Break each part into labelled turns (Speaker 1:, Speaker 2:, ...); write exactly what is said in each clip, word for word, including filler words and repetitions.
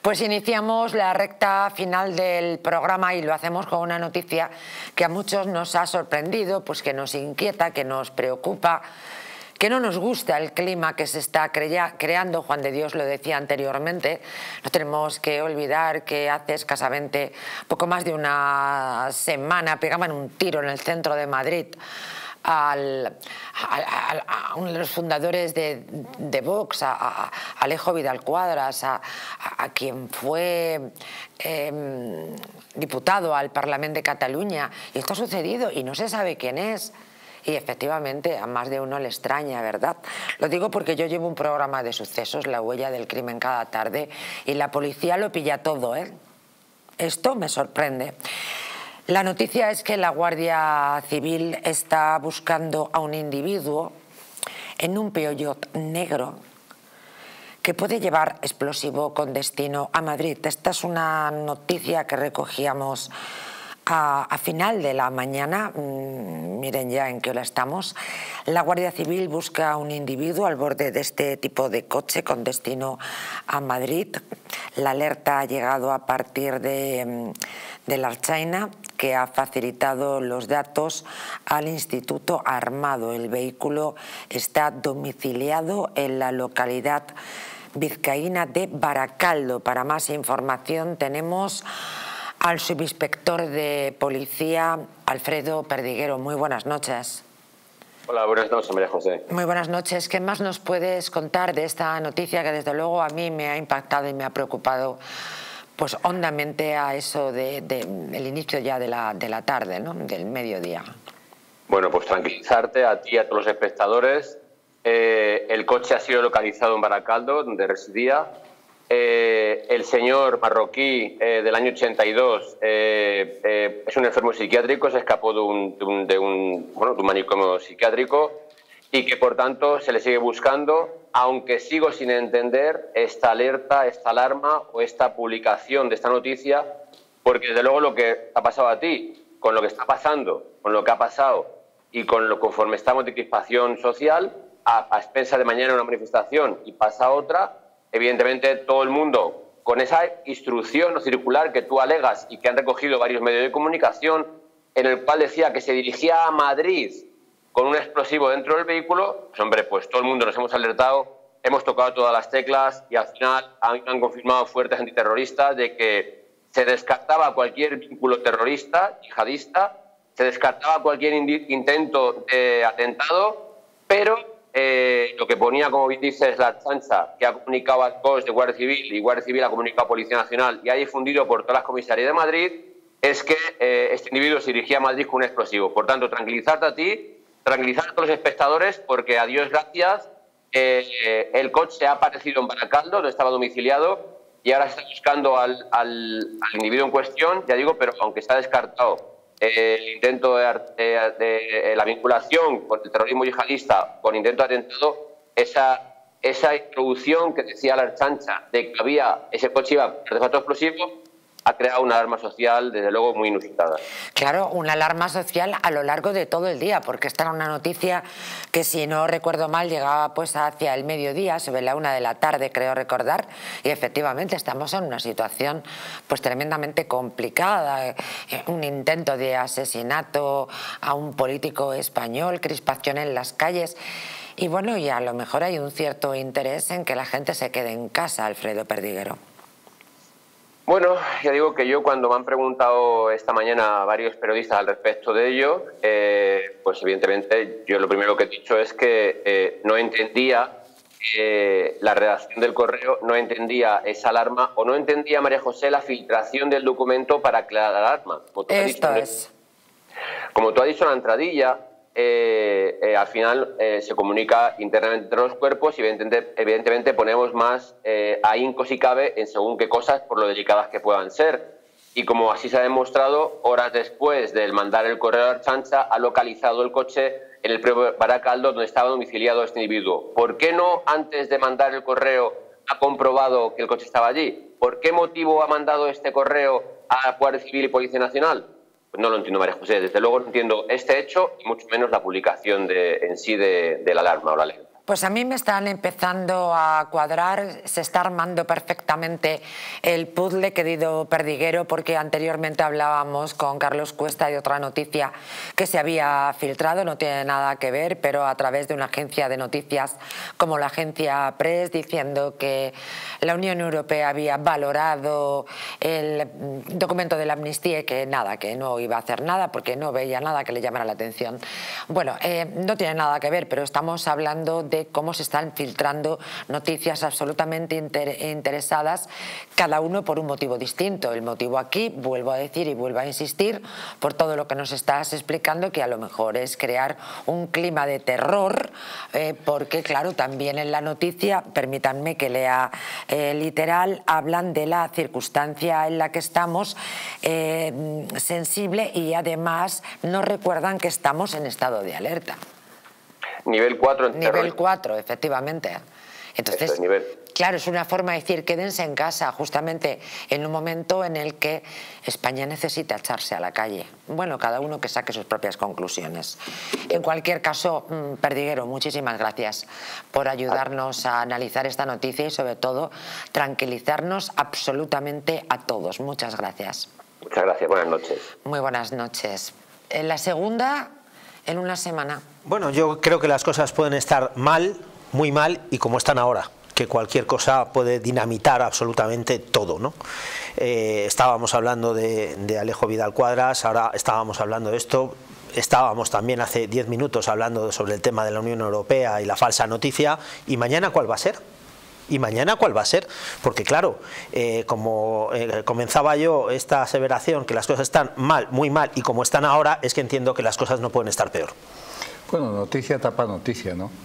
Speaker 1: Pues iniciamos la recta final del programa y lo hacemos con una noticia que a muchos nos ha sorprendido, pues que nos inquieta, que nos preocupa, que no nos gusta el clima que se está crea creando. Juan de Dios lo decía anteriormente. No tenemos que olvidar que hace escasamente poco más de una semana pegaban un tiro en el centro de Madrid Al, a, a, a uno de los fundadores de, de Vox, a, a Alejo Vidal Quadras, a, a, a quien fue eh, diputado al Parlamento de Cataluña. Y esto ha sucedido y no se sabe quién es. Y efectivamente a más de uno le extraña, ¿verdad? Lo digo porque yo llevo un programa de sucesos, La Huella del Crimen, cada tarde, y la policía lo pilla todo, ¿eh? Esto me sorprende. La noticia es que la Guardia Civil está buscando a un individuo en un Peugeot negro que puede llevar explosivo con destino a Madrid. Esta es una noticia que recogíamos a, a final de la mañana. Mm, miren ya en qué hora estamos. La Guardia Civil busca a un individuo al borde de este tipo de coche con destino a Madrid. La alerta ha llegado a partir de, de la Ertzaintza, que ha facilitado los datos al Instituto Armado. El vehículo está domiciliado en la localidad vizcaína de Baracaldo. Para más información tenemos al subinspector de policía, Alfredo Perdiguero. Muy buenas noches.
Speaker 2: Hola, buenas noches, María José.
Speaker 1: Muy buenas noches. ¿Qué más nos puedes contar de esta noticia que desde luego a mí me ha impactado y me ha preocupado pues hondamente a eso de, de el inicio ya de la, de la tarde, ¿no? Del mediodía?
Speaker 2: Bueno, pues tranquilizarte a ti y a todos los espectadores. Eh, el coche ha sido localizado en Baracaldo, donde residía. Eh, el señor marroquí eh, del año ochenta y dos eh, eh, es un enfermo psiquiátrico, se escapó de un, de un, de un, bueno, de un manicomio psiquiátrico y que por tanto se le sigue buscando, aunque sigo sin entender esta alerta, esta alarma o esta publicación de esta noticia, porque desde luego lo que ha pasado a ti, con lo que está pasando, con lo que ha pasado y con lo conforme estamos de crispación social, a, a expensas de mañana una manifestación y pasa otra, evidentemente todo el mundo con esa instrucción o circular que tú alegas y que han recogido varios medios de comunicación, en el cual decía que se dirigía a Madrid con un explosivo dentro del vehículo, pues hombre, pues todo el mundo nos hemos alertado, hemos tocado todas las teclas y al final han, han confirmado fuertes antiterroristas de que se descartaba cualquier vínculo terrorista, yihadista, se descartaba cualquier intento de atentado, pero Eh, lo que ponía, como bien dices, la Ertzaintza, que ha comunicado al C O S de Guardia Civil y Guardia Civil ha comunicado a Policía Nacional y ha difundido por todas las comisarías de Madrid, es que eh, este individuo se dirigía a Madrid con un explosivo. Por tanto, tranquilizarte a ti, tranquilizar a todos los espectadores, porque a Dios gracias, eh, el coche ha aparecido en Baracaldo, donde estaba domiciliado, y ahora se está buscando al, al, al individuo en cuestión, ya digo, pero aunque está descartado el intento de, de, de la vinculación con el terrorismo yihadista, con intento de atentado, esa, esa introducción que decía la Ertzaintza de que había ese coche iba con artefacto explosivo, ha creado una alarma social, desde luego, muy inusitada.
Speaker 1: Claro, una alarma social a lo largo de todo el día, porque esta era una noticia que, si no recuerdo mal, llegaba pues hacia el mediodía, sobre la una de la tarde, creo recordar, y efectivamente estamos en una situación pues tremendamente complicada. Un intento de asesinato a un político español, crispación en las calles, y bueno, y a lo mejor hay un cierto interés en que la gente se quede en casa, Alfredo Perdiguero.
Speaker 2: Bueno, ya digo que yo cuando me han preguntado esta mañana varios periodistas al respecto de ello, eh, pues evidentemente yo lo primero que he dicho es que eh, no entendía eh, la redacción del correo, no entendía esa alarma o no entendía, María José, la filtración del documento para crear la alarma. Como tú
Speaker 1: Esto
Speaker 2: has dicho,
Speaker 1: es.
Speaker 2: Como tú has dicho en la entradilla, Eh, eh, al final eh, se comunica internamente entre los cuerpos y evidentemente, evidentemente ponemos más eh, ahínco si cabe en según qué cosas por lo delicadas que puedan ser. Y como así se ha demostrado, horas después del mandar el correo a Ertzaintza, ha localizado el coche en el propio Baracaldo donde estaba domiciliado este individuo. ¿Por qué no antes de mandar el correo ha comprobado que el coche estaba allí? ¿Por qué motivo ha mandado este correo a Guardia Civil y Policía Nacional? Pues no lo entiendo, María José. Desde luego no entiendo este hecho y mucho menos la publicación de, en sí de, de la alarma o la alerta.
Speaker 1: Pues a mí me están empezando a cuadrar, se está armando perfectamente el puzzle, querido Perdiguero, porque anteriormente hablábamos con Carlos Cuesta de otra noticia que se había filtrado, no tiene nada que ver, pero a través de una agencia de noticias como la agencia Press, diciendo que la Unión Europea había valorado el documento de la amnistía y que nada, que no iba a hacer nada porque no veía nada que le llamara la atención. Bueno, eh, no tiene nada que ver, pero estamos hablando de de cómo se están filtrando noticias absolutamente inter interesadas, cada uno por un motivo distinto. El motivo aquí, vuelvo a decir y vuelvo a insistir, por todo lo que nos estás explicando, que a lo mejor es crear un clima de terror, eh, porque claro, también en la noticia, permítanme que lea eh, literal, hablan de la circunstancia en la que estamos eh, sensible y además nos recuerdan que estamos en estado de alerta.
Speaker 2: Nivel cuatro en terror.
Speaker 1: Nivel cuatro, efectivamente. Entonces,
Speaker 2: es nivel.
Speaker 1: claro, es una forma de decir quédense en casa, justamente en un momento en el que España necesita echarse a la calle. Bueno, cada uno que saque sus propias conclusiones. En cualquier caso, Perdiguero, muchísimas gracias por ayudarnos a analizar esta noticia y sobre todo tranquilizarnos absolutamente a todos. Muchas gracias.
Speaker 2: Muchas gracias, buenas noches.
Speaker 1: Muy buenas noches. En la segunda, en una semana.
Speaker 3: Bueno, yo creo que las cosas pueden estar mal, muy mal, y como están ahora, que cualquier cosa puede dinamitar absolutamente todo, ¿no? Eh, estábamos hablando de, de Alejo Vidal Quadras, ahora estábamos hablando de esto, estábamos también hace diez minutos hablando sobre el tema de la Unión Europea y la falsa noticia, y mañana ¿cuál va a ser? ¿Y mañana cuál va a ser? Porque claro, eh, como eh, comenzaba yo esta aseveración, que las cosas están mal, muy mal, y como están ahora, es que entiendo que las cosas no pueden estar peor.
Speaker 4: Bueno, noticia tapa noticia, ¿no?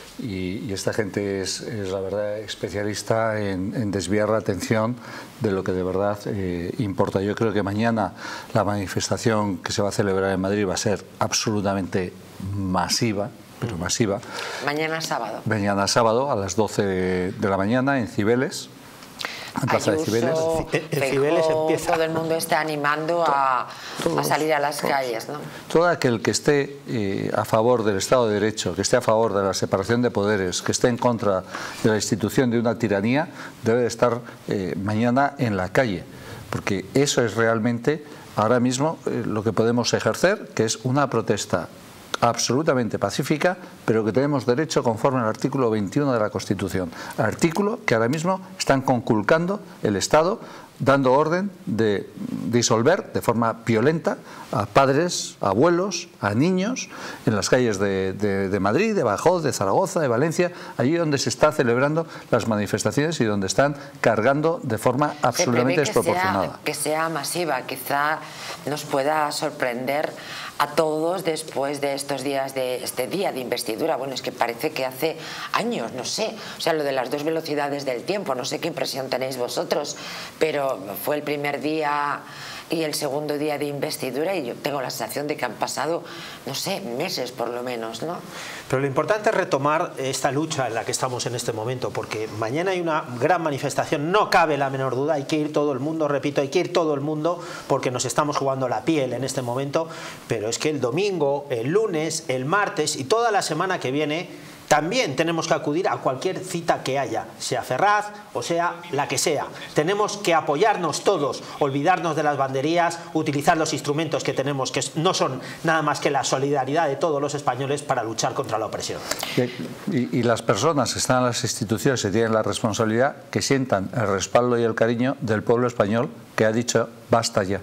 Speaker 4: Y, y esta gente es, es, la verdad, especialista en, en desviar la atención de lo que de verdad eh, importa. Yo creo que mañana la manifestación que se va a celebrar en Madrid va a ser absolutamente masiva, pero masiva.
Speaker 1: Mañana sábado.
Speaker 4: Mañana sábado a las doce de la mañana en Cibeles. En Plaza
Speaker 1: Ayuso,
Speaker 4: de Cibeles.
Speaker 3: En Cibeles empieza.
Speaker 1: Todo el mundo está animando a,
Speaker 4: todos,
Speaker 1: a salir a las
Speaker 4: todos.
Speaker 1: calles, ¿no?
Speaker 4: Todo aquel que esté eh, a favor del Estado de Derecho, que esté a favor de la separación de poderes, que esté en contra de la institución de una tiranía, debe de estar eh, mañana en la calle, porque eso es realmente ahora mismo eh, lo que podemos ejercer, que es una protesta absolutamente pacífica, pero que tenemos derecho conforme al artículo veintiuno de la Constitución, artículo que ahora mismo están conculcando el Estado, dando orden de disolver de forma violenta a padres, a abuelos, a niños en las calles de, de, de Madrid, de Badajoz, de Zaragoza, de Valencia, allí donde se está celebrando las manifestaciones y donde están cargando de forma absolutamente desproporcionada.
Speaker 1: Que sea masiva, quizá nos pueda sorprender a todos después de estos días, de este día de investidura. Bueno, es que parece que hace años, no sé, o sea, lo de las dos velocidades del tiempo, no sé qué impresión tenéis vosotros, pero fue el primer día y el segundo día de investidura y yo tengo la sensación de que han pasado, no sé, meses por lo menos, ¿no?
Speaker 3: Pero lo importante es retomar esta lucha en la que estamos en este momento, porque mañana hay una gran manifestación, no cabe la menor duda, hay que ir todo el mundo, repito, hay que ir todo el mundo, porque nos estamos jugando la piel en este momento, pero es que el domingo, el lunes, el martes y toda la semana que viene también tenemos que acudir a cualquier cita que haya, sea Ferraz o sea la que sea. Tenemos que apoyarnos todos, olvidarnos de las banderías, utilizar los instrumentos que tenemos, que no son nada más que la solidaridad de todos los españoles para luchar contra la opresión.
Speaker 4: Y, y las personas que están en las instituciones que tienen la responsabilidad, que sientan el respaldo y el cariño del pueblo español que ha dicho basta ya.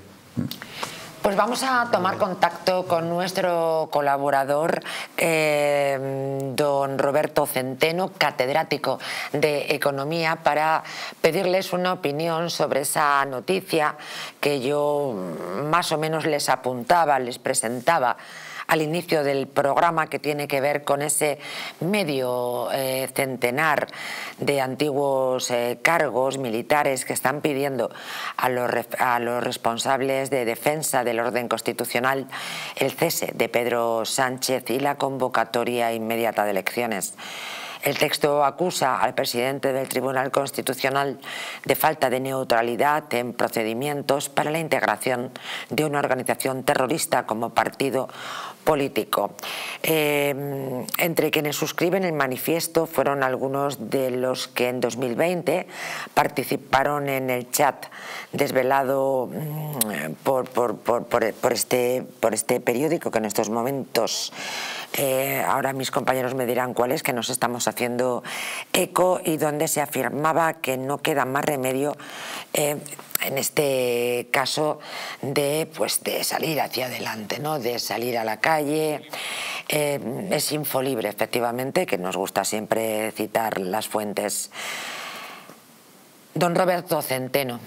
Speaker 1: Pues vamos a tomar contacto con nuestro colaborador, eh, don Roberto Centeno, catedrático de Economía, para pedirles una opinión sobre esa noticia que yo más o menos les apuntaba, les presentaba al inicio del programa, que tiene que ver con ese medio eh, centenar de antiguos eh, cargos militares que están pidiendo a los, a los responsables de defensa del orden constitucional el cese de Pedro Sánchez y la convocatoria inmediata de elecciones. El texto acusa al presidente del Tribunal Constitucional de falta de neutralidad en procedimientos para la integración de una organización terrorista como partido político. Eh, entre quienes suscriben el manifiesto fueron algunos de los que en dos mil veinte participaron en el chat desvelado por, por, por, por, por, este, por este periódico que en estos momentos, eh, ahora mis compañeros me dirán cuál es, que nos estamos haciendo eco, y donde se afirmaba que no queda más remedio eh, en este caso de, pues, de salir hacia adelante, ¿no? De salir a la calle. Eh, es Infolibre, efectivamente, que nos gusta siempre citar las fuentes. Don Roberto Centeno.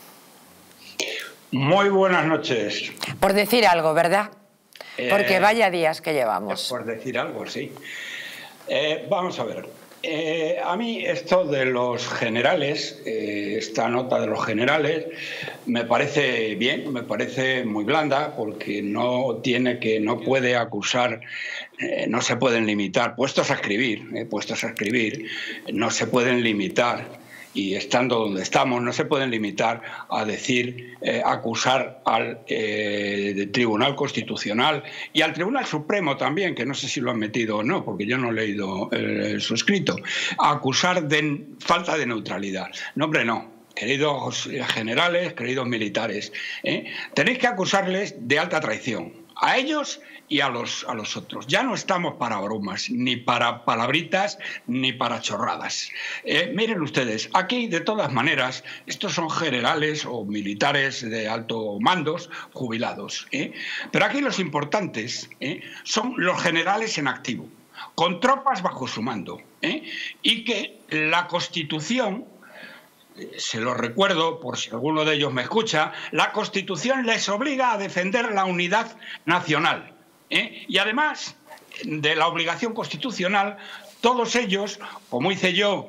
Speaker 5: Muy buenas noches.
Speaker 1: Por decir algo, ¿verdad? Porque
Speaker 5: eh,
Speaker 1: vaya días que llevamos.
Speaker 5: Por decir algo, sí. Eh, vamos a ver. Eh, a mí esto de los generales, eh, esta nota de los generales, me parece bien, me parece muy blanda, porque no tiene que, no puede acusar, eh, no se pueden limitar, puestos a escribir, eh, puestos a escribir, no se pueden limitar. Y estando donde estamos, no se pueden limitar a decir, eh, acusar al eh, Tribunal Constitucional y al Tribunal Supremo también, que no sé si lo han metido o no, porque yo no he leído eh, su escrito, a acusar de falta de neutralidad. No, hombre, no. Queridos generales, queridos militares, ¿eh? tenéis que acusarles de alta traición, a ellos y a los, a los otros. Ya no estamos para bromas, ni para palabritas, ni para chorradas. Eh, miren ustedes, aquí de todas maneras, estos son generales o militares de alto mandos jubilados, ¿eh? pero aquí los importantes ¿eh? son los generales en activo, con tropas bajo su mando, ¿eh? y que la Constitución, se lo recuerdo por si alguno de ellos me escucha, la Constitución les obliga a defender la unidad nacional. ¿eh? Y además de la obligación constitucional, todos ellos, como hice yo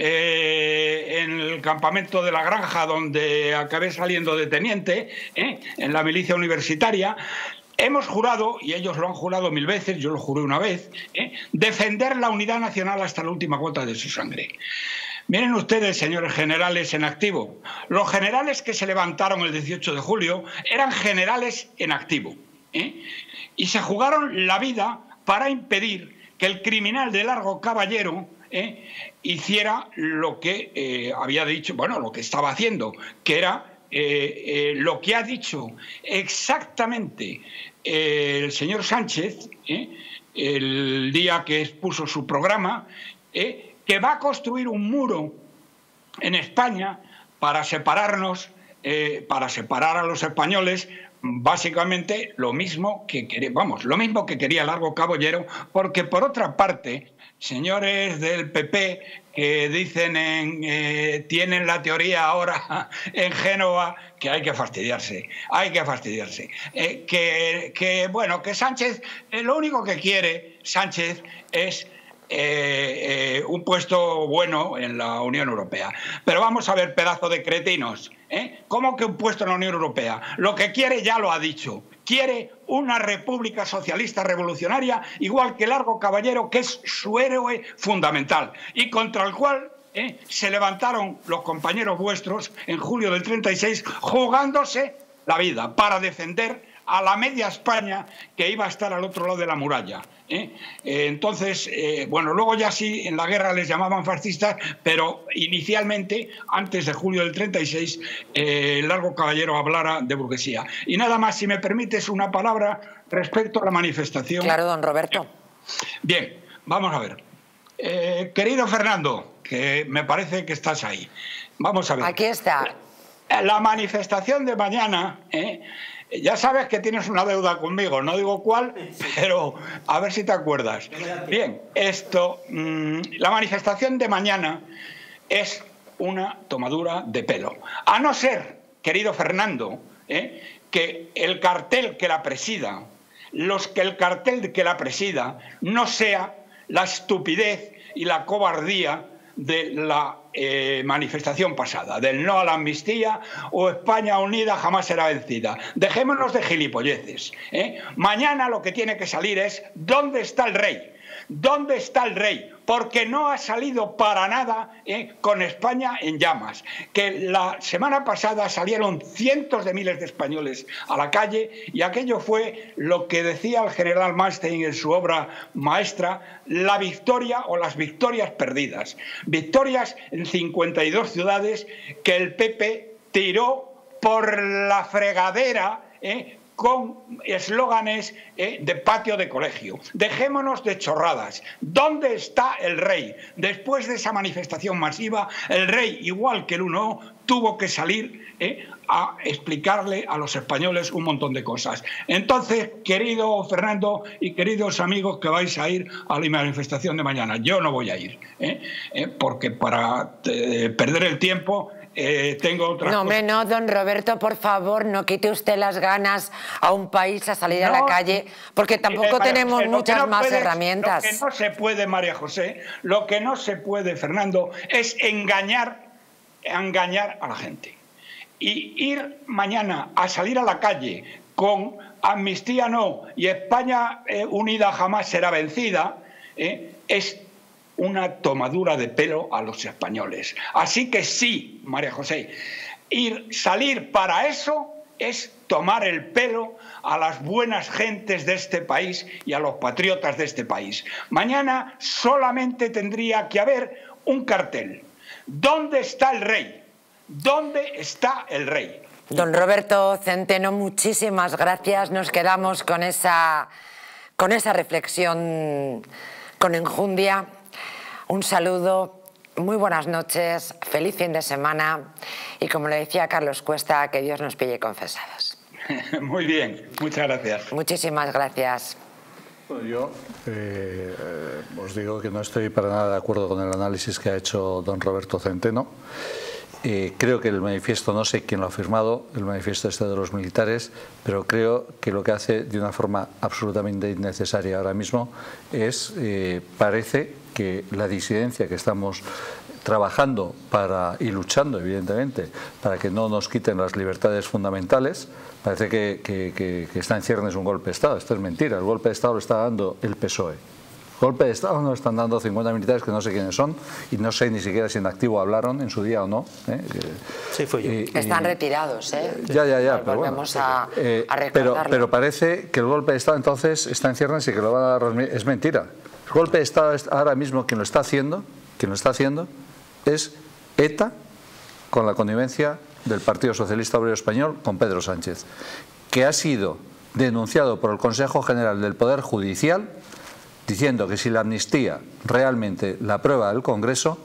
Speaker 5: eh, en el campamento de la Granja, donde acabé saliendo de teniente, ¿eh? en la milicia universitaria, hemos jurado, y ellos lo han jurado mil veces, yo lo juré una vez, ¿eh? defender la unidad nacional hasta la última gota de su sangre. Miren ustedes, señores generales en activo, los generales que se levantaron el dieciocho de julio eran generales en activo, ¿eh? y se jugaron la vida para impedir que el criminal de Largo Caballero ¿eh? hiciera lo que eh, había dicho, bueno, lo que estaba haciendo, que era eh, eh, lo que ha dicho exactamente eh, el señor Sánchez ¿eh? el día que expuso su programa, ¿eh? que va a construir un muro en España para separarnos, eh, para separar a los españoles, básicamente lo mismo que quería, vamos, lo mismo que quería Largo Caballero, porque por otra parte, señores del P P que dicen en, eh, tienen la teoría ahora en Génova, que hay que fastidiarse, hay que fastidiarse, eh, que, que bueno, que Sánchez, eh, lo único que quiere Sánchez es Eh, eh, un puesto bueno en la Unión Europea. Pero vamos a ver, pedazo de cretinos, ¿eh? ¿Cómo que un puesto en la Unión Europea? Lo que quiere ya lo ha dicho. Quiere una república socialista revolucionaria, igual que Largo Caballero, que es su héroe fundamental y contra el cual ¿eh? se levantaron los compañeros vuestros en julio del treinta y seis jugándose la vida para defender a la media España que iba a estar al otro lado de la muralla. ¿eh? Eh, entonces, eh, bueno, luego ya sí, en la guerra les llamaban fascistas, pero inicialmente, antes de julio del treinta y seis, eh, Largo Caballero hablara de burguesía. Y nada más, si me permites una palabra respecto a la manifestación.
Speaker 1: Claro, don Roberto.
Speaker 5: Bien, vamos a ver. Eh, querido Fernando, que me parece que estás ahí. Vamos a ver.
Speaker 1: Aquí está.
Speaker 5: La manifestación de mañana... ¿eh? Ya sabes que tienes una deuda conmigo, no digo cuál, pero a ver si te acuerdas. Bien, esto, mmm, la manifestación de mañana es una tomadura de pelo. A no ser, querido Fernando, ¿eh? que el cartel que la presida, los que el cartel que la presida no sea la estupidez y la cobardía de la eh, manifestación pasada, del no a la amnistía o España unida jamás será vencida. Dejémonos de gilipolleces. ¿eh? Mañana lo que tiene que salir es ¿dónde está el rey? ¿Dónde está el rey? Porque no ha salido para nada eh, con España en llamas. Que la semana pasada salieron cientos de miles de españoles a la calle y aquello fue lo que decía el general Manstein en su obra maestra, la victoria o las victorias perdidas. Victorias en cincuenta y dos ciudades que el P P tiró por la fregadera, eh, con eslóganes eh, de patio de colegio. Dejémonos de chorradas. ¿Dónde está el rey? Después de esa manifestación masiva, el rey, igual que el uno, tuvo que salir eh, a explicarle a los españoles un montón de cosas. Entonces, querido Fernando y queridos amigos que vais a ir a la manifestación de mañana, yo no voy a ir, eh, eh, porque para eh, perder el tiempo... Eh, tengo otra
Speaker 1: no, hombre, no, don Roberto, por favor, no quite usted las ganas a un país a salir no, a la calle, porque tampoco eh, tenemos José, muchas no más puede, herramientas.
Speaker 5: Lo que no se puede, María José, lo que no se puede, Fernando, es engañar, engañar a la gente. Y ir mañana a salir a la calle con amnistía no y España eh, unida jamás será vencida, eh, es una tomadura de pelo a los españoles. Así que sí, María José, ir, salir para eso es tomar el pelo a las buenas gentes de este país y a los patriotas de este país. Mañana solamente tendría que haber un cartel. ¿Dónde está el rey? ¿Dónde está el rey?
Speaker 1: Don Roberto Centeno, muchísimas gracias. Nos quedamos con esa, con esa reflexión con enjundia. Un saludo, muy buenas noches, feliz fin de semana y, como le decía Carlos Cuesta, que Dios nos pille confesados.
Speaker 5: Muy bien, muchas gracias.
Speaker 1: Muchísimas gracias.
Speaker 4: Bueno, yo eh, eh, os digo que no estoy para nada de acuerdo con el análisis que ha hecho don Roberto Centeno. Eh, creo que el manifiesto, no sé quién lo ha firmado, el manifiesto este de los militares, pero creo que lo que hace de una forma absolutamente innecesaria ahora mismo es, eh, parece que la disidencia que estamos trabajando para, y luchando evidentemente para que no nos quiten las libertades fundamentales, parece que, que, que, que está en ciernes un golpe de Estado. Esto es mentira, el golpe de Estado lo está dando el P S O E. Golpe de Estado no están dando cincuenta militares que no sé quiénes son y no sé ni siquiera si en activo hablaron en su día o no. ¿eh?
Speaker 3: Sí, fue yo.
Speaker 1: Y, están y, retirados, ¿eh?
Speaker 4: Ya, ya, ya.
Speaker 1: Pero
Speaker 4: volvemos
Speaker 1: bueno, a,
Speaker 4: eh,
Speaker 1: a
Speaker 4: pero, pero parece que el golpe de Estado entonces está en ciernes y que lo van a dar. Es mentira. El golpe de Estado ahora mismo quien lo está haciendo, quien lo está haciendo es ETA con la connivencia del Partido Socialista Obrero Español con Pedro Sánchez, que ha sido denunciado por el Consejo General del Poder Judicial diciendo que si la amnistía realmente la aprueba el Congreso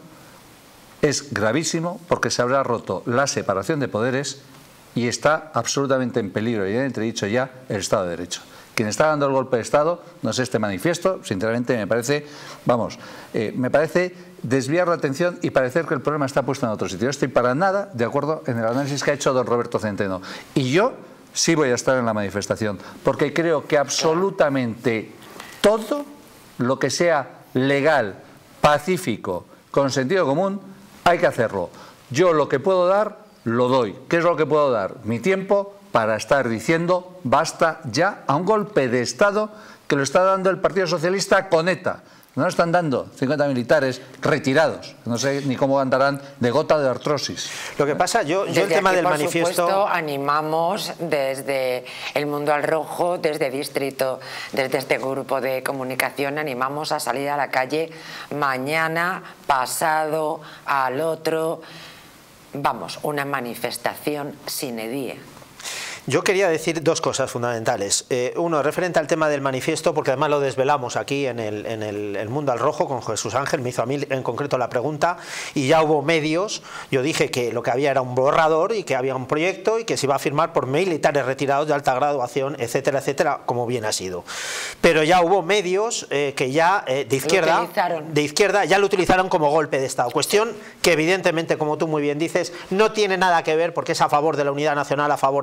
Speaker 4: es gravísimo porque se habrá roto la separación de poderes y está absolutamente en peligro y en entredicho ya el Estado de Derecho. Quien está dando el golpe de Estado no es este manifiesto, sinceramente me parece, vamos, eh, me parece desviar la atención y parecer que el problema está puesto en otro sitio. No estoy para nada de acuerdo en el análisis que ha hecho don Roberto Centeno. Y yo sí voy a estar en la manifestación, porque creo que absolutamente todo lo que sea legal, pacífico, con sentido común, hay que hacerlo. Yo lo que puedo dar, lo doy. ¿Qué es lo que puedo dar? Mi tiempo para estar diciendo basta ya a un golpe de Estado que lo está dando el Partido Socialista con ETA. No lo están dando cincuenta militares retirados. No sé ni cómo andarán de gota de artrosis.
Speaker 3: Lo que pasa, yo, yo el tema
Speaker 1: aquí,
Speaker 3: del
Speaker 1: por
Speaker 3: manifiesto...
Speaker 1: Supuesto, animamos desde el Mundo al Rojo, desde Distrito, desde este grupo de comunicación, animamos a salir a la calle mañana, pasado, al otro. Vamos, una manifestación sine die.
Speaker 3: Yo quería decir dos cosas fundamentales. Eh, uno, referente al tema del manifiesto, porque además lo desvelamos aquí en el, en el, el Mundo al Rojo con Jesús Ángel, me hizo a mí en concreto la pregunta y ya hubo medios. Yo dije que lo que había era un borrador y que había un proyecto y que se iba a firmar por militares retirados de alta graduación, etcétera, etcétera, como bien ha sido. Pero ya hubo medios eh, que ya eh, de izquierda, de izquierda ya lo utilizaron como golpe de Estado. Cuestión que evidentemente, como tú muy bien dices, no tiene nada que ver porque es a favor de la unidad nacional, a favor del rey.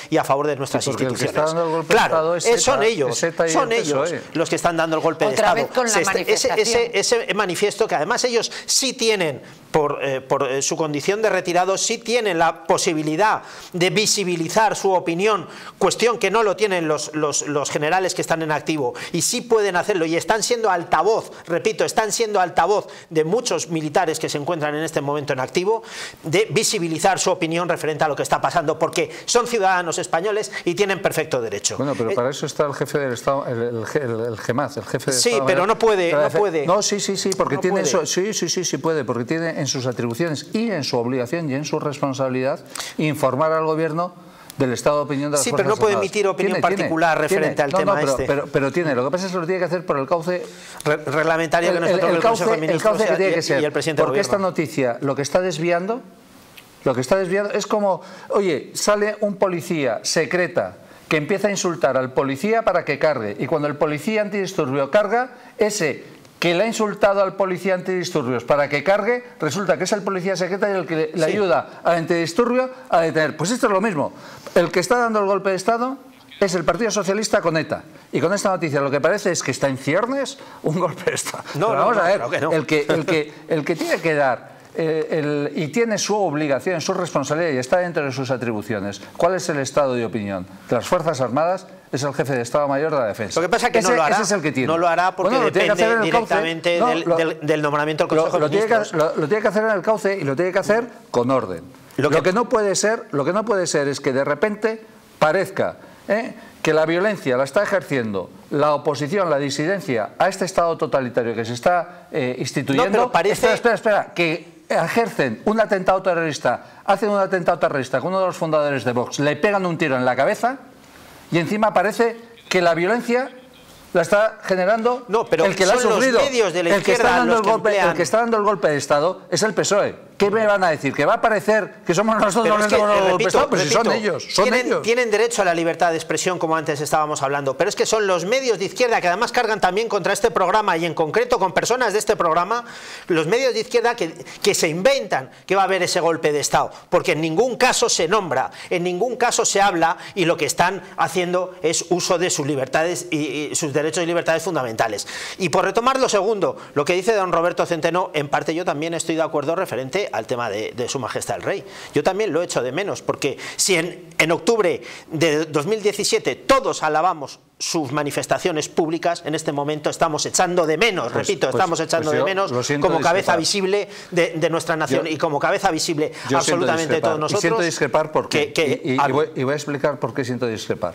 Speaker 3: y a favor de nuestras
Speaker 4: sí,
Speaker 3: instituciones.
Speaker 4: El que está dando el golpe
Speaker 3: claro,
Speaker 4: de Estado es
Speaker 3: son ellos, son ellos
Speaker 4: P S O E.
Speaker 3: los que están dando el golpe
Speaker 1: Otra
Speaker 3: de
Speaker 1: vez
Speaker 3: Estado.
Speaker 1: con la
Speaker 3: ese,
Speaker 1: manifestación.
Speaker 3: ese, ese manifiesto que además ellos sí tienen, por, eh, por eh, su condición de retirados, sí tienen la posibilidad de visibilizar su opinión, cuestión que no lo tienen los, los, los generales que están en activo, y sí pueden hacerlo, y están siendo altavoz, repito, están siendo altavoz de muchos militares que se encuentran en este momento en activo, de visibilizar su opinión referente a lo que está pasando, porque son ciudadanos españoles y tienen perfecto derecho.
Speaker 4: Bueno, pero
Speaker 3: eh,
Speaker 4: para eso está el jefe del Estado, el, el, el, el GEMAZ, el jefe de
Speaker 3: Sí,
Speaker 4: Estado
Speaker 3: pero
Speaker 4: Mayor,
Speaker 3: no puede, no puede.
Speaker 4: No, sí, sí, sí, porque
Speaker 3: No
Speaker 4: tiene
Speaker 3: puede.
Speaker 4: eso, sí, sí, sí, sí puede, porque tiene en sus atribuciones y en su obligación y en su responsabilidad informar al gobierno del estado de opinión de las
Speaker 3: Sí,
Speaker 4: Fuerzas
Speaker 3: pero no puede
Speaker 4: Armadas.
Speaker 3: emitir opinión
Speaker 4: Tiene,
Speaker 3: particular
Speaker 4: tiene,
Speaker 3: referente
Speaker 4: tiene.
Speaker 3: al
Speaker 4: No,
Speaker 3: tema
Speaker 4: no, pero,
Speaker 3: este.
Speaker 4: Pero, pero tiene, lo que pasa es que lo tiene que hacer por el cauce
Speaker 3: Re reglamentario
Speaker 4: el,
Speaker 3: que nosotros
Speaker 4: el, el,
Speaker 3: el
Speaker 4: cauce,
Speaker 3: Consejo de
Speaker 4: el
Speaker 3: Ministros
Speaker 4: cauce que tiene
Speaker 3: y,
Speaker 4: que ser,
Speaker 3: y el presidente
Speaker 4: porque
Speaker 3: del
Speaker 4: esta
Speaker 3: gobierno.
Speaker 4: noticia lo que está desviando, lo que está desviando es como, oye, sale un policía secreta que empieza a insultar al policía para que cargue, y cuando el policía antidisturbio carga, ese que le ha insultado al policía antidisturbios para que cargue, resulta que es el policía secreta y el que le, le
Speaker 3: Sí.
Speaker 4: ayuda al antidisturbio a detener. Pues esto es lo mismo. El que está dando el golpe de Estado es el Partido Socialista con ETA. Y con esta noticia lo que parece es que está en ciernes un golpe de Estado.
Speaker 3: No,
Speaker 4: Pero
Speaker 3: no,
Speaker 4: vamos
Speaker 3: no,
Speaker 4: a ver,
Speaker 3: claro que no.
Speaker 4: el, que, el, que, el que tiene que dar eh, el, y tiene su obligación, su responsabilidad y está dentro de sus atribuciones. ¿Cuál es el estado de opinión de las Fuerzas Armadas? Es el jefe de Estado Mayor de la Defensa.
Speaker 3: Lo que pasa es que
Speaker 4: ese,
Speaker 3: no lo hará,
Speaker 4: ese es el que tiene.
Speaker 3: no lo hará porque
Speaker 4: Bueno, lo tiene que
Speaker 3: depende
Speaker 4: hacer en el cauce.
Speaker 3: directamente
Speaker 4: No,
Speaker 3: del,
Speaker 4: lo-
Speaker 3: del, del nombramiento del Consejo
Speaker 4: lo, lo
Speaker 3: de
Speaker 4: tiene que,
Speaker 3: Ministros.
Speaker 4: lo, lo tiene que hacer en el cauce y lo tiene que hacer con orden.
Speaker 3: Lo
Speaker 4: Lo
Speaker 3: que-
Speaker 4: que, no puede ser, lo que no puede ser es que de repente parezca ¿eh? que la violencia la está ejerciendo la oposición, la disidencia a este Estado totalitario que se está eh, instituyendo.
Speaker 3: No, pero parece-
Speaker 4: Espera, espera, espera, que ejercen un atentado terrorista, hacen un atentado terrorista con uno de los fundadores de Vox, le pegan un tiro en la cabeza y encima parece que la violencia la está generando
Speaker 3: No, pero
Speaker 4: el que la ha
Speaker 3: son los
Speaker 4: sufrido.
Speaker 3: medios de la
Speaker 4: el, que
Speaker 3: izquierda
Speaker 4: está dando
Speaker 3: los
Speaker 4: el,
Speaker 3: que
Speaker 4: golpe,
Speaker 3: emplean-
Speaker 4: el que está dando el golpe de Estado es el P S O E. ¿Qué me van a decir? ¿Que va a parecer que somos nosotros
Speaker 3: Pero
Speaker 4: los
Speaker 3: es
Speaker 4: que
Speaker 3: que,
Speaker 4: estamos dando el golpe de
Speaker 3: repito,
Speaker 4: Estado? Pues si son
Speaker 3: repito,
Speaker 4: ellos, son
Speaker 3: tienen,
Speaker 4: ellos.
Speaker 3: tienen derecho a la libertad de expresión, como antes estábamos hablando, pero es que son los medios de izquierda que además cargan también contra este programa y en concreto con personas de este programa, los medios de izquierda que, que se inventan que va a haber ese golpe de Estado, porque en ningún caso se nombra, en ningún caso se habla y lo que están haciendo es uso de sus libertades y, y sus derechos y libertades fundamentales. Y por retomar lo segundo, lo que dice don Roberto Centeno, en parte yo también estoy de acuerdo referente al tema de, de Su Majestad el Rey. Yo también lo echo de menos, porque si en, en octubre de dos mil diecisiete todos alabamos sus manifestaciones públicas, en este momento estamos echando de menos,
Speaker 4: Pues-
Speaker 3: repito,
Speaker 4: pues-
Speaker 3: estamos echando
Speaker 4: pues yo
Speaker 3: de menos
Speaker 4: lo siento
Speaker 3: como cabeza
Speaker 4: discrepar.
Speaker 3: visible de, de nuestra nación
Speaker 4: Yo-
Speaker 3: y como cabeza visible
Speaker 4: Yo siento
Speaker 3: absolutamente de
Speaker 4: discrepar.
Speaker 3: todos nosotros.
Speaker 4: Y siento discrepar
Speaker 3: que-
Speaker 4: porque,
Speaker 3: que
Speaker 4: y, y- y
Speaker 3: algo.
Speaker 4: voy, y voy a explicar por qué siento discrepar.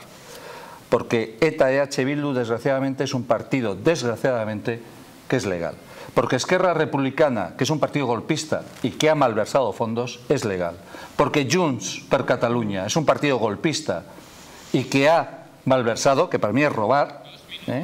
Speaker 4: Porque ETA E H Bildu, desgraciadamente, es un partido, desgraciadamente, que es legal. Porque Esquerra Republicana, que es un partido golpista y que ha malversado fondos, es legal. Porque Junts per Catalunya es un partido golpista y que ha malversado, que para mí es robar, ¿eh?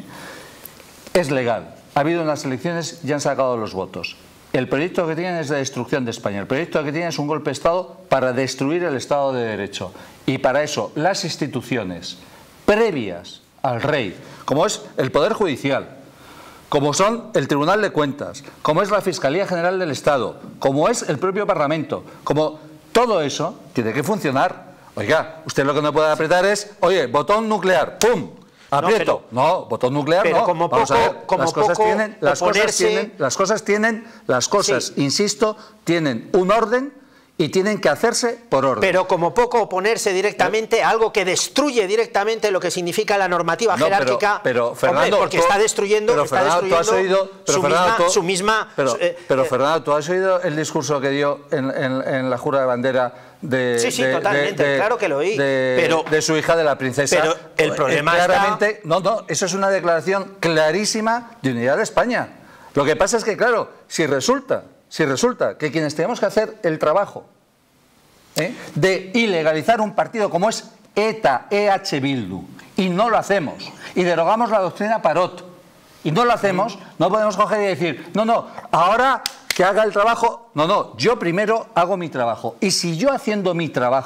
Speaker 4: es legal. Ha habido unas elecciones y han sacado los votos. El proyecto que tienen es de destrucción de España. El proyecto que tienen es un golpe de Estado para destruir el Estado de Derecho. Y para eso las instituciones previas al rey, como es el Poder Judicial, como son el Tribunal de Cuentas, como es la Fiscalía General del Estado, como es el propio Parlamento, como todo eso tiene que funcionar. Oiga, usted lo que no puede apretar es, oye, botón nuclear, ¡pum! Aprieto. No,
Speaker 3: pero-
Speaker 4: no, botón nuclear
Speaker 3: pero
Speaker 4: no.
Speaker 3: como
Speaker 4: Vamos a
Speaker 3: poco-
Speaker 4: ver,
Speaker 3: como
Speaker 4: las cosas
Speaker 3: poco
Speaker 4: tienen, las cosas
Speaker 3: oponerse-
Speaker 4: tienen, las cosas tienen, las cosas,
Speaker 3: Sí.
Speaker 4: insisto, tienen un orden y tienen que hacerse por orden.
Speaker 3: Pero como poco oponerse directamente a algo que destruye directamente lo que significa la normativa
Speaker 4: No, pero-
Speaker 3: jerárquica.
Speaker 4: pero,
Speaker 3: Hombre,
Speaker 4: Fernando,
Speaker 3: porque
Speaker 4: tú-
Speaker 3: está destruyendo,
Speaker 4: pero,
Speaker 3: está
Speaker 4: Fernando, tú has
Speaker 3: destruyendo
Speaker 4: oído, pero,
Speaker 3: su,
Speaker 4: Fernando,
Speaker 3: misma,
Speaker 4: tú-
Speaker 3: su misma.
Speaker 4: Pero,
Speaker 3: eh,
Speaker 4: pero
Speaker 3: eh,
Speaker 4: Fernando, ¿tú has oído el discurso que dio en, en- en la jura de bandera de,
Speaker 3: Sí, sí,
Speaker 4: de-
Speaker 3: totalmente,
Speaker 4: de-
Speaker 3: claro que lo oí,
Speaker 4: de,
Speaker 3: pero-
Speaker 4: de su hija, de la princesa?
Speaker 3: pero el
Speaker 4: Eh,
Speaker 3: problema
Speaker 4: claramente, no, no, eso es una declaración clarísima de unidad de España. Lo que pasa es que, claro, si resulta, si resulta que quienes tenemos que hacer el trabajo ¿eh? de ilegalizar un partido como es ETA, E H Bildu, y no lo hacemos, y derogamos la doctrina Parot, y no lo hacemos, no podemos coger y decir, no, no, ahora que haga el trabajo, no, no, yo primero hago mi trabajo, y si yo haciendo mi trabajo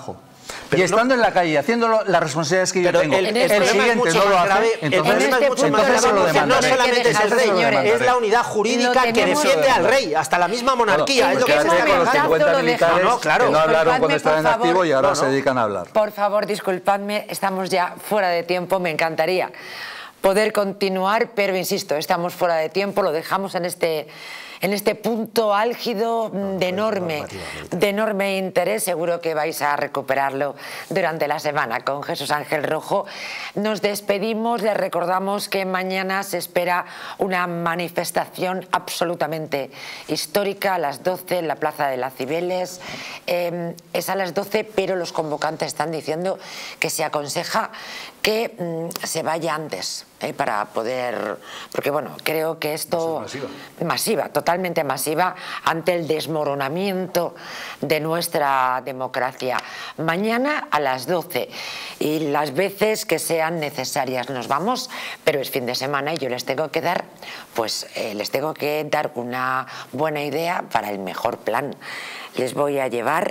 Speaker 3: Pero
Speaker 4: y estando
Speaker 3: no,
Speaker 4: en la calle, haciendo lo, las responsabilidades que yo
Speaker 3: pero
Speaker 4: tengo,
Speaker 3: el,
Speaker 4: el,
Speaker 3: el
Speaker 4: el
Speaker 3: problema es
Speaker 4: siguiente
Speaker 3: mucho
Speaker 4: no lo
Speaker 3: más
Speaker 4: hace,
Speaker 3: grave. El
Speaker 4: entonces,
Speaker 3: problema es mucho más
Speaker 4: entonces se lo
Speaker 3: grave porque no
Speaker 4: demandaré.
Speaker 3: solamente es el
Speaker 1: Entonces se lo
Speaker 3: rey,
Speaker 1: demandaré.
Speaker 3: es la unidad jurídica
Speaker 1: Lo
Speaker 3: que
Speaker 1: tenemos-
Speaker 3: defiende al rey, hasta la misma monarquía.
Speaker 1: Bueno,
Speaker 3: es lo que
Speaker 1: ¿en
Speaker 3: se
Speaker 1: qué
Speaker 3: está
Speaker 1: momento?
Speaker 3: cargando.
Speaker 4: cincuenta
Speaker 1: lo
Speaker 4: militares
Speaker 3: dejamos. No, claro.
Speaker 4: que no hablaron
Speaker 1: Disculpadme,
Speaker 4: cuando estaban en
Speaker 1: por
Speaker 4: activo y
Speaker 1: favor.
Speaker 4: ahora
Speaker 3: No,
Speaker 4: se
Speaker 3: no.
Speaker 4: dedican a hablar.
Speaker 1: Por favor, disculpadme, estamos ya fuera de tiempo, me encantaría poder continuar, pero insisto, estamos fuera de tiempo, lo dejamos en este, en este punto álgido de enorme, de enorme interés. Seguro que vais a recuperarlo durante la semana con Jesús Ángel Rojo. Nos despedimos, les recordamos que mañana se espera una manifestación absolutamente histórica a las doce en la Plaza de las Cibeles. Eh, es a las doce, pero los convocantes están diciendo que se aconseja que mm, se vaya antes, eh, para poder, porque bueno, creo que esto
Speaker 4: Eso es masiva.
Speaker 1: masiva, totalmente masiva, ante el desmoronamiento de nuestra democracia. Mañana a las doce y las veces que sean necesarias. Nos vamos, pero es fin de semana y yo les tengo que dar, pues eh, les tengo que dar una buena idea para el mejor plan. Les voy a llevar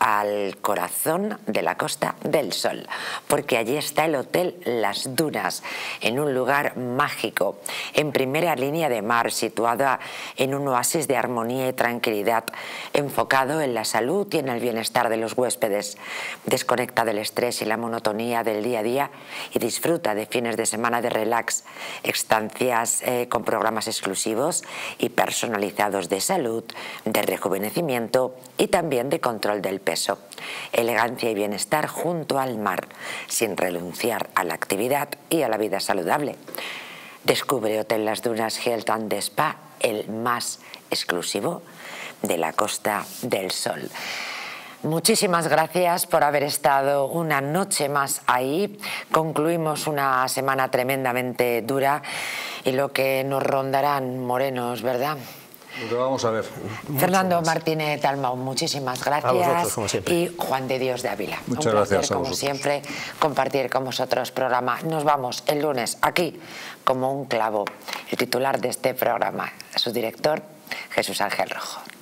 Speaker 1: al corazón de la Costa del Sol, porque allí está el Hotel Las Dunas, en un lugar mágico, en primera línea de mar, situada en un oasis de armonía y tranquilidad, enfocado en la salud y en el bienestar de los huéspedes. Desconecta del estrés y la monotonía del día a día y disfruta de fines de semana de relax, estancias eh, con programas exclusivos y personalizados de salud, de rejuvenecimiento y también de control del peso. Elegancia y bienestar junto al mar, sin renunciar a la actividad y a la vida saludable. Descubre Hotel Las Dunas Health and Spa, el más exclusivo de la Costa del Sol. Muchísimas gracias por haber estado una noche más ahí. Concluimos una semana tremendamente dura y lo que nos rondarán morenos, ¿verdad?
Speaker 4: Lo vamos a ver.
Speaker 1: Fernando Martínez Dalmau, muchísimas gracias.
Speaker 3: A vosotros, como siempre.
Speaker 1: Y Juan de Dios de Ávila.
Speaker 4: Muchas
Speaker 1: Un placer,
Speaker 4: gracias a
Speaker 1: como
Speaker 4: vosotros.
Speaker 1: siempre, compartir con vosotros programa. Nos vamos el lunes aquí, como un clavo. El titular de este programa, su director, Jesús Ángel Rojo.